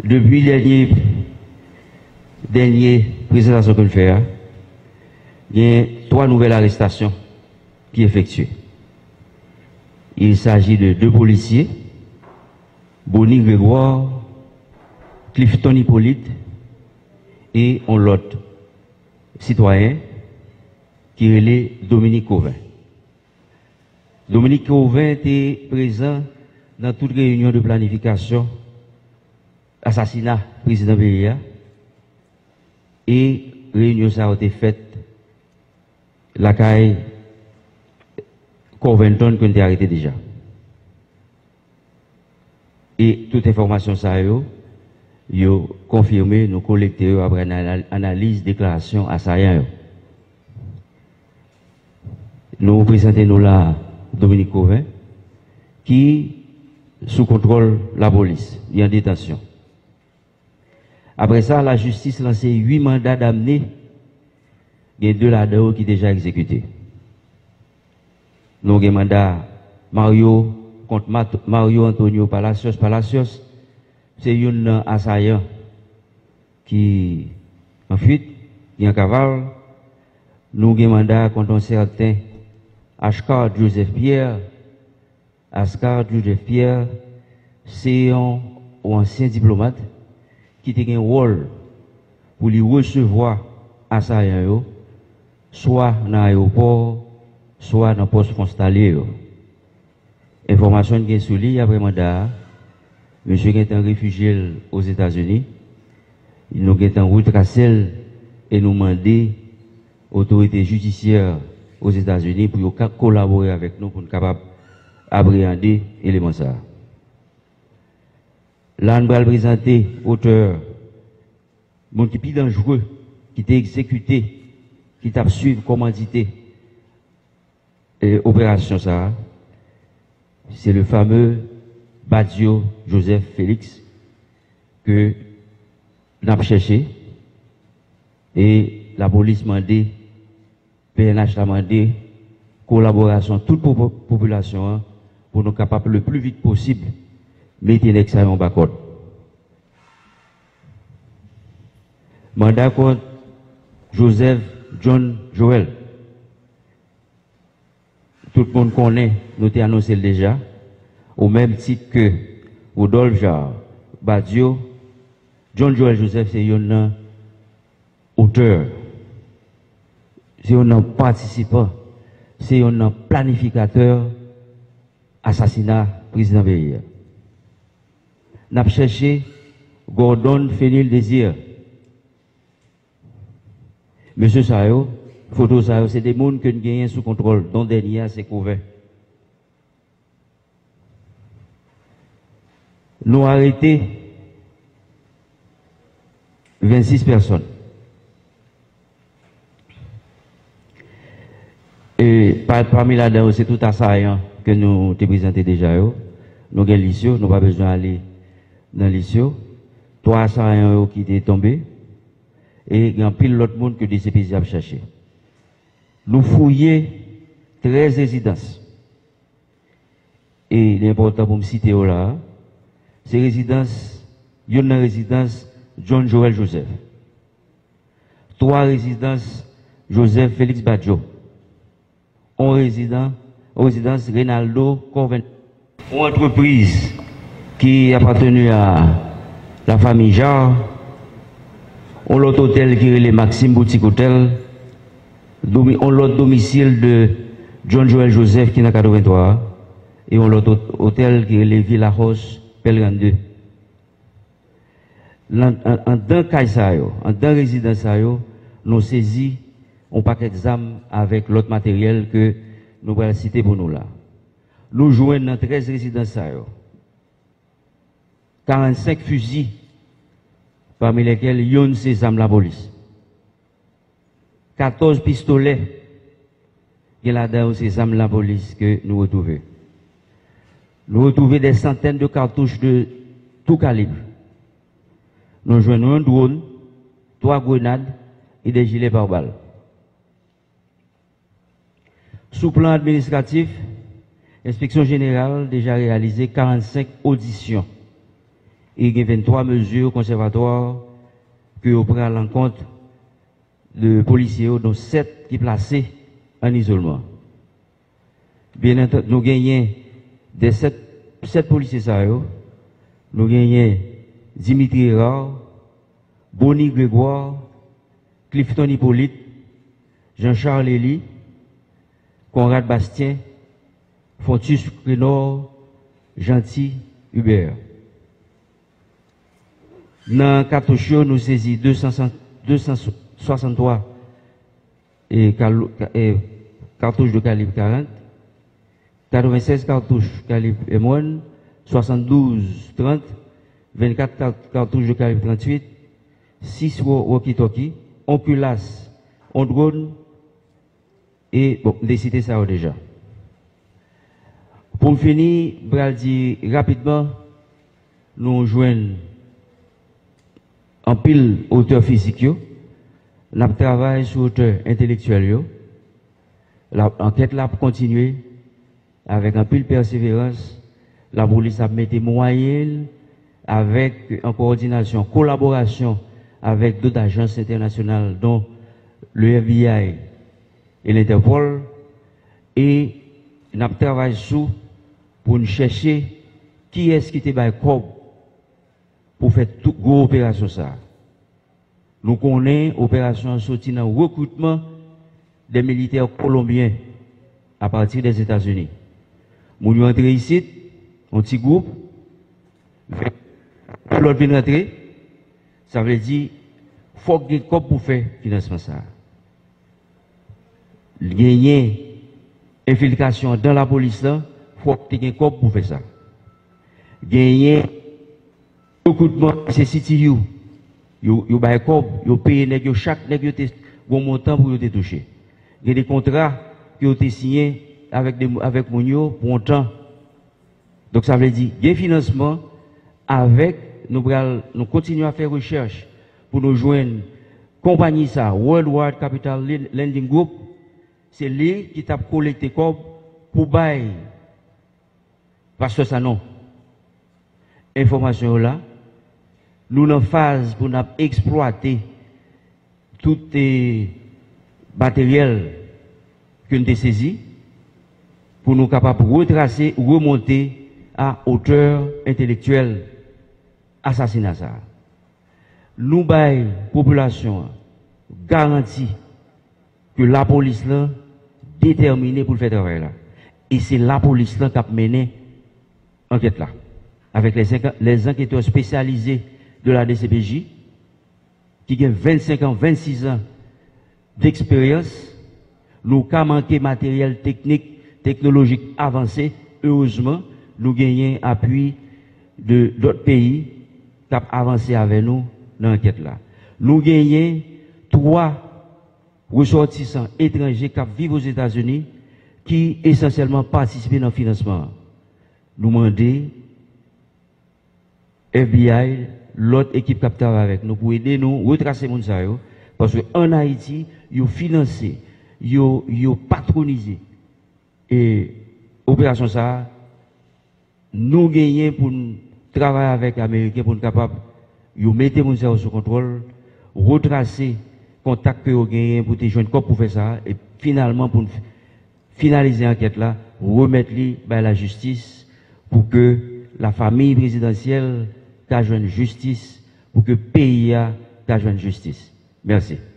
depuis dernière présentation que nous faisons, il y a 3 nouvelles arrestations qui effectuées. Il s'agit de 2 policiers, Bonnie Grégoire, Clifton Hippolyte et on l'autre citoyen qui est Dominique Cauvin. Dominique Cauvin était présent dans toute réunion de planification assassinat président Bélia et réunion ça a été faite la caille Corventon qu'on a arrêté déjà. Et toute information ça yo confirmé nous collecter après analyse déclaration assaillant. Nous présentons là Dominique Cauvin qui sous contrôle la police, il est en détention. Après ça, la justice lancé 8 mandats d'amener. Il y a 2 là-dedans qui sont déjà exécutés. Nous avons un mandat Mario contre Mario Antonio Palacios. C'est un assaillant qui en fuite, qui est en cavale. Nous avons un mandat contre un certain Ascar Joseph Pierre. Ascar Joseph Pierre, c'est un ancien diplomate qui a un rôle pour lui recevoir assaillants, soit dans l'aéroport, soit dans le poste frontalier. Information qui est sous lui après mandat, monsieur qui est un réfugié aux États-Unis, nous avons retracé et nous demandé autorités judiciaires aux États-Unis pour collaborer avec nous pour être capable d'appréhender l'élément ça. Là, nous allons présenter auteur, mon qui est plus dangereux, qui est exécuté, qui t'a suivi commandité opération ça. C'est le fameux Badio Joseph Félix que nous avons cherché et la police m'a demandé, PNH a demandé collaboration toute population pour nous capables le plus vite possible mettre une examen en bas code. Mandat contre Joseph John Joel. Tout le monde connaît, nous t'ai annoncé déjà, au même titre que Rodolphe Jarre, Badio, John Joel Joseph, c'est un auteur, c'est un participant, c'est un planificateur assassinat président Bélier. Nous avons cherché Gordon Fenil Désir. Monsieur Sayo, photo Sayo, c'est des gens que nous gagnons sous contrôle, dont dernier c'est couvert. Nous avons arrêté 26 personnes. Et parmi là-dedans, c'est tout assaillant que nous te présenté déjà. Nous avons l'issue, nous n'avons pas besoin d'aller dans l'issue. 3 assaillants qui étaient tombés. Et il y a pile l'autre monde que des CPJ a cherché. Nous fouillons 13 résidences. Et l'important pour me citer là, ces résidences, il y a une résidence John Joel Joseph. 3 résidences Joseph Félix Badjo. 1 résidence Reynaldo Corven. Une entreprise qui appartenait à la famille Jarre. On l'autre hôtel qui est le Maxime Boutique Hôtel. On l'autre domicile de John Joel Joseph qui est dans 83. Et on l'autre hôtel qui est le Villa Rose Pelgan 2. En deux cas, en deux résidences, nous saisi un paquet d'armes avec l'autre matériel que nous allons citer pour nous là. Nous jouons dans 13 résidences, 45 fusils, parmi lesquels il y a ces armes la police. 14 pistolets, il y a là-dedans ces armes la police que nous retrouvons. Nous retrouvons des centaines de cartouches de tout calibre. Nous jouons un drone, 3 grenades et des gilets pare-balles. Sous plan administratif, l'inspection générale a déjà réalisé 45 auditions et il y a 23 mesures conservatoires que vous prenez à l'encontre de policiers, dont 7 qui sont placés en isolement. Bien entendu, nous gagnons des 7 policiers, nous gagnons Dimitri Rare, Bonnie Grégoire, Clifton Hippolyte, Jean-Charles Elie, Conrad Bastien, Fontus Prénor, Gentil Hubert. Dans le cartouche, nous saisissons 263 cartouches de calibre 40, 96 cartouches calibre M1, 72 30, 24 cartouches de calibre 38, 6 walkie-talkie, 1 culasse, 1 drone, et bon, des cités ça déjà. Pour finir, je vais dire rapidement, nous joignons en pile auteur physique, nous travaillons sur auteur intellectuel. L'enquête là pour continuer avec un pile persévérance. La police a mis des moyens avec en coordination, collaboration avec d'autres agences internationales, dont le FBI et l'Interpol, et nous travaillons sur pour nous chercher qui est-ce qui était par corps pour faire toute grosse opération ça. Nous connaissons l'opération sortie dans le recrutement des militaires colombiens à partir des États-Unis. Nous sommes entrés ici, un petit groupe, l'autre vient rentrer, ça veut dire faut qu'il y ait un corps pour faire financement ça. Gagner infiltration dans la police là, faut qu'il y ait un corps pour faire ça. Gagner recrutement, c'est CTU. Yo bay corps, yo paye nèg yo chaque nèg yo te bon montant pour yo te toucher. Il y a des contrats qui ont été signés avec Mounio pour un temps. Donc ça veut dire il y a financement avec nous continuons à faire recherche pour nous joindre compagnie ça Worldwide Capital Lending Group, c'est lui qui t'a collecté corps pour bail parce que ça non information là nous en phase pour nous exploiter tout les matériel que nous avons saisi pour nous capables de retracer ou remonter à hauteur intellectuelle assassinat ça. Nous bail population garantie que la police là déterminée pour le faire travail là. Et c'est la police là qui a mené enquête là avec les enquêteurs spécialisés de la DCPJ qui ont 25 ans, 26 ans d'expérience. Nous avons manqué matériel technique, technologique avancé. Heureusement, nous gagnons appui de d'autres pays qui ont avancé avec nous dans l'enquête là. Nous gagnons 3 ressortissants étrangers qui vivent aux États-Unis qui essentiellement participent dans le financement. Nous demandons FBI, l'autre équipe qui travaille avec nous pour aider nous à retracer les gens parce qu'en Haïti, ils ont financé, ils ont patronisé. Et opération ça, nous gagnons pour travailler avec les Américains pour être capables de mettre les gens sous contrôle, retracer contact que vous gagnez pour te joindre pour faire ça, et finalement pour finaliser l'enquête là, remettre les à la justice pour que la famille présidentielle joigne justice, pour que le pays joigne justice. Merci.